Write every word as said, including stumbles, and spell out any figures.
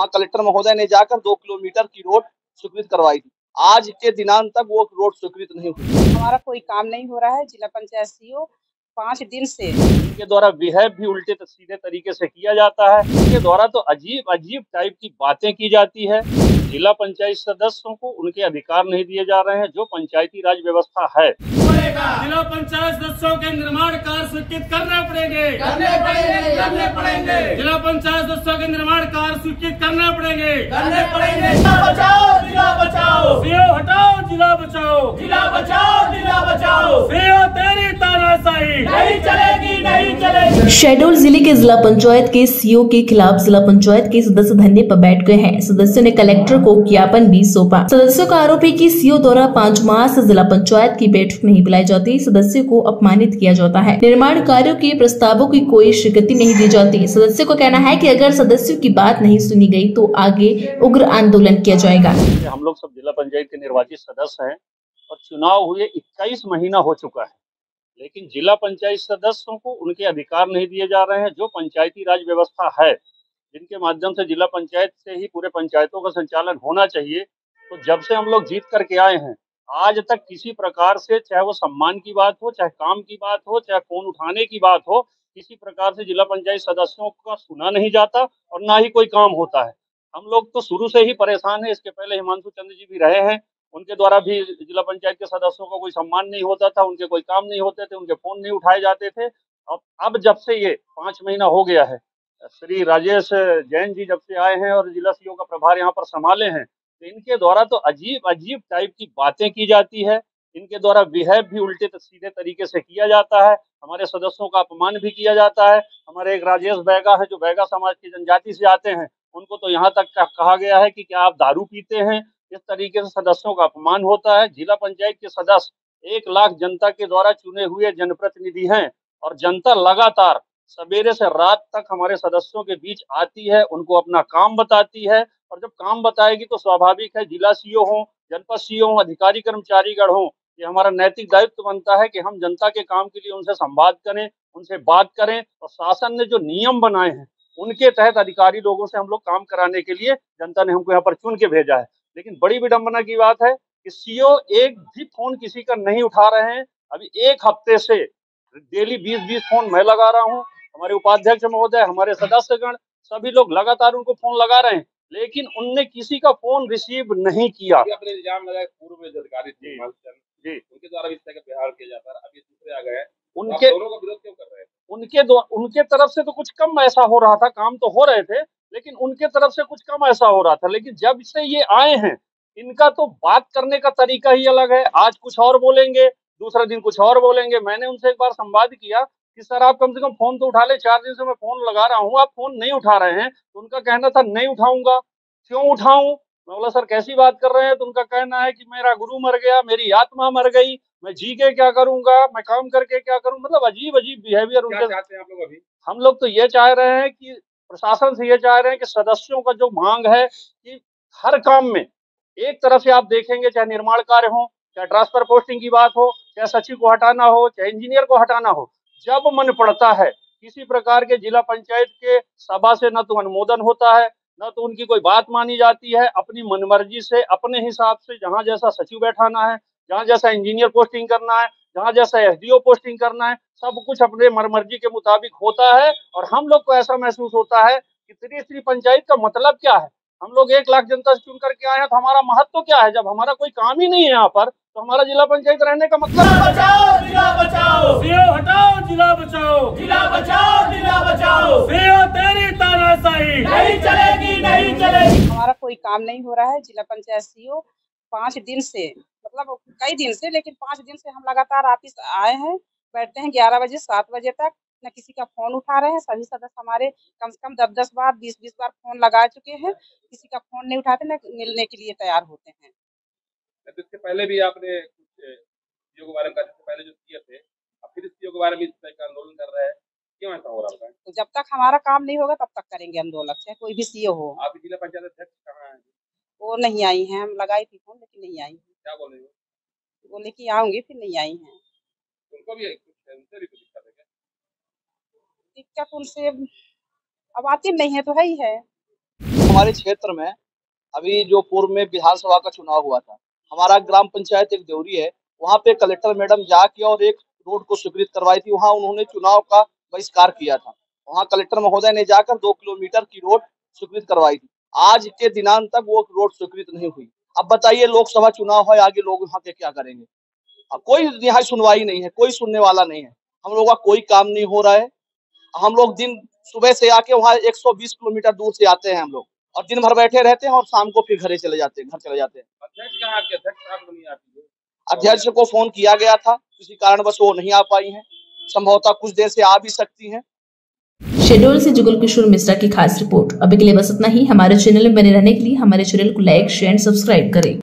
Collector महोदय ने जाकर दो किलोमीटर की रोड स्वीकृत करवाई थी। आज के दिनांत तक वो रोड स्वीकृत नहीं हुई। हमारा कोई काम नहीं हो रहा है। जिला पंचायत सीईओ पाँच दिन से इनके द्वारा बिहेव भी उल्टे सीधे तरीके से किया जाता है। इनके द्वारा तो अजीब अजीब टाइप की बातें की जाती है। जिला पंचायत सदस्यों को उनके अधिकार नहीं दिए जा रहे हैं जो पंचायती राज व्यवस्था है। जिला पंचायत सदस्यों के निर्माण कार्य स्वीकृत करने पड़ेंगे करने पड़ेंगे करने पड़ेंगे जिला पंचायत सदस्यों के निर्माण कार्य स्वीकृत करने पड़ेंगे करने पड़ेंगे जिला बचाओ जिला बचाओ सीओ हटाओ जिला बचाओ जिला बचाओ जिला बचाओ सीओ तेरी तानाशाही नहीं चलेगी नहीं चलेगी। शहडोल जिले के जिला पंचायत के सीईओ के खिलाफ जिला पंचायत के सदस्य धरने पर बैठ गए हैं। सदस्यों ने कलेक्टर को ज्ञापन भी सौंपा। सदस्यों का आरोप है कि सीईओ द्वारा पाँच माह से जिला पंचायत की बैठक नहीं बुलाई जाती, सदस्यों को अपमानित किया जाता है, निर्माण कार्यों के प्रस्तावों की कोई स्वीकृति नहीं दी जाती। सदस्यों को कहना है कि अगर सदस्यों की बात नहीं सुनी गई तो आगे उग्र आंदोलन किया जाएगा। हम लोग सब जिला पंचायत के निर्वाचित सदस्य हैं और चुनाव हुए इक्कीस महीना हो चुका है, लेकिन जिला पंचायत सदस्यों को उनके अधिकार नहीं दिए जा रहे हैं जो पंचायती राज व्यवस्था है, जिनके माध्यम से जिला पंचायत से ही पूरे पंचायतों का संचालन होना चाहिए। तो जब से हम लोग जीत करके आए हैं आज तक किसी प्रकार से, चाहे वो सम्मान की बात हो, चाहे काम की बात हो, चाहे फोन उठाने की बात हो, किसी प्रकार से जिला पंचायत सदस्यों का सुना नहीं जाता और ना ही कोई काम होता है। हम लोग तो शुरू से ही परेशान हैं। इसके पहले हिमांशु चंद्र जी भी रहे हैं, उनके द्वारा भी जिला पंचायत के सदस्यों का कोई सम्मान नहीं होता था, उनके कोई काम नहीं होते थे, उनके फोन नहीं उठाए जाते थे। अब अब जब से ये पाँच महीना हो गया है, श्री राजेश जैन जी जब से आए हैं और जिला सीईओ का प्रभार यहाँ पर संभाले हैं, तो इनके द्वारा तो अजीब अजीब टाइप की बातें की जाती है। इनके द्वारा बिहेव भी उल्टे सीधे तरीके से किया जाता है। हमारे सदस्यों का अपमान भी किया जाता है। हमारे एक राजेश बैगा है जो बैगा समाज की जनजाति से आते हैं, उनको तो यहाँ तक कहा गया है कि क्या आप दारू पीते हैं। इस तरीके से सदस्यों का अपमान होता है। जिला पंचायत के सदस्य एक लाख जनता के द्वारा चुने हुए जनप्रतिनिधि हैं और जनता लगातार सवेरे से रात तक हमारे सदस्यों के बीच आती है, उनको अपना काम बताती है। और जब काम बताएगी तो स्वाभाविक है जिला सीईओ हो, जनपद सीईओ हो, अधिकारी कर्मचारीगण हो, ये हमारा नैतिक दायित्व बनता है कि हम जनता के काम के लिए उनसे संवाद करें, उनसे बात करें। और शासन ने जो नियम बनाए हैं उनके तहत अधिकारी लोगों से हम लोग काम कराने के लिए जनता ने हमको यहाँ पर चुन के भेजा है। लेकिन बड़ी विडंबना की बात है कि सीईओ एक भी फोन किसी का नहीं उठा रहे हैं। अभी एक हफ्ते से डेली बीस बीस फोन मैं लगा रहा हूँ, हमारे उपाध्यक्ष महोदय, हमारे सदस्यगण, सभी लोग लगातार उनको फोन लगा रहे हैं, लेकिन उनने किसी का फोन रिसीव नहीं किया। अपने इल्जाम लगाए पूर्व में अधिकारी थे जी, उनके द्वारा भी इस तरह का व्यवहार किया जाता है। अब ये दूसरे आ गए हैं, उनके दोनों का विरोध क्यों कर रहे हैं? उनके दो उनके तरफ से तो कुछ कम ऐसा हो रहा था, काम तो हो रहे थे, लेकिन उनके तरफ से कुछ कम ऐसा हो रहा था। लेकिन जब से ये आए हैं, इनका तो बात करने का तरीका ही अलग है। आज कुछ और बोलेंगे, दूसरे दिन कुछ और बोलेंगे। मैंने उनसे एक बार संवाद किया कि सर आप कम से कम फोन तो उठा ले, चार दिन से मैं फोन लगा रहा हूँ, आप फोन नहीं उठा रहे हैं। तो उनका कहना था नहीं उठाऊंगा। क्यों उठाऊं? मैं बोला सर कैसी बात कर रहे हैं? तो उनका कहना है कि मेरा गुरु मर गया, मेरी आत्मा मर गई, मैं जी के क्या करूंगा, मैं काम करके क्या करूं। मतलब अजीब अजीब बिहेवियर उनके। चाहते हैं आप लोग अभी? हम लोग तो ये चाह रहे हैं कि प्रशासन से ये चाह रहे हैं कि सदस्यों का जो मांग है कि हर काम में एक तरफ से आप देखेंगे, चाहे निर्माण कार्य हो, चाहे ट्रांसफर पोस्टिंग की बात हो, चाहे सचिव को हटाना हो, चाहे इंजीनियर को हटाना हो, जब मन पड़ता है किसी प्रकार के जिला पंचायत के सभा से न तो अनुमोदन होता है, न तो उनकी कोई बात मानी जाती है। अपनी मनमर्जी से, अपने हिसाब से जहां जैसा सचिव बैठाना है, जहां जैसा इंजीनियर पोस्टिंग करना है, जहां जैसा एसडीओ पोस्टिंग करना है, सब कुछ अपने मनमर्जी के मुताबिक होता है। और हम लोग को ऐसा महसूस होता है कि त्रिस्तरीय पंचायत का मतलब क्या है। हम लोग एक लाख जनता से चुन करके आए हैं, तो हमारा महत्व क्या है? जब हमारा कोई काम ही नहीं है यहाँ पर, तो हमारा जिला पंचायत रहने का मतलब जिला बचाओ जिला बचाओ सीओ हटाओ जिला बचाओ जिला बचाओ जिला बचाओ सीओ तेरी तानाशाही नहीं चलेगी नहीं चलेगी। हमारा कोई काम नहीं हो रहा है। जिला पंचायत सीईओ पाँच दिन से, मतलब कई दिन से, लेकिन पाँच दिन से हम लगातार ऑफिस आए हैं, बैठते हैं ग्यारह बजे सात बजे तक, न किसी का फोन उठा रहे हैं। सभी सदस्य हमारे कम से कम दस दस बार बीस बीस बार फोन लगा चुके हैं, किसी का फोन नहीं उठाते, न मिलने के लिए तैयार होते हैं। तो इसके पहले भी आपने कुछ सीईओ के बारे में, इससे पहले जो किए थे, अब फिर सीईओ के बारे में इस तरह का आंदोलन कर रहे हैं, क्यों ऐसा हो रहा है? तो जब तक हमारा काम नहीं होगा तब तक करेंगे आंदोलन, चाहे कोई भी सीईओ हो। आप जिला पंचायत अध्यक्ष कहाँ हैं? वो नहीं आई हैं, हम लगाई थी फोन लेकिन नहीं आई है। क्या बोले? बोले कि आऊंगी, फिर नहीं आई हैं। उनको भी उनसे भी कुछ दिक्कत है क्या? दिक्कत उनसे अब आती नहीं है तो है ही है। हमारे क्षेत्र में अभी जो पूर्व में विधानसभा का चुनाव हुआ था, हमारा ग्राम पंचायत एक देवरी है, वहाँ पे कलेक्टर मैडम जाके और एक रोड को स्वीकृत करवाई थी। वहाँ उन्होंने चुनाव का बहिष्कार किया था। वहाँ कलेक्टर महोदय ने जाकर दो किलोमीटर की रोड स्वीकृत करवाई थी। आज के दिनांत तक वो रोड स्वीकृत नहीं हुई। अब बताइए, लोकसभा चुनाव है, आगे लोग वहाँ के क्या करेंगे? अब कोई यहाँ सुनवाई नहीं है, कोई सुनने वाला नहीं है। हम लोगों का कोई काम नहीं हो रहा है। हम लोग दिन सुबह से आके वहाँ एक सौ बीस किलोमीटर दूर से आते हैं हम लोग, और दिन भर बैठे रहते हैं और शाम को फिर घरे चले जाते हैं, घर चले जाते हैं। अध्यक्ष कहाँ आपके अध्यक्ष साहब नहीं आती है? अध्यक्ष को फोन किया गया था, किसी कारणवश वो नहीं आ पाई हैं। संभवतः कुछ देर से आ भी सकती हैं। शेड्यूल से जुगल किशोर मिश्रा की खास रिपोर्ट। अभी के लिए बस इतना ही। हमारे चैनल में बने रहने के लिए हमारे चैनल को लाइक, शेयर, सब्सक्राइब करें।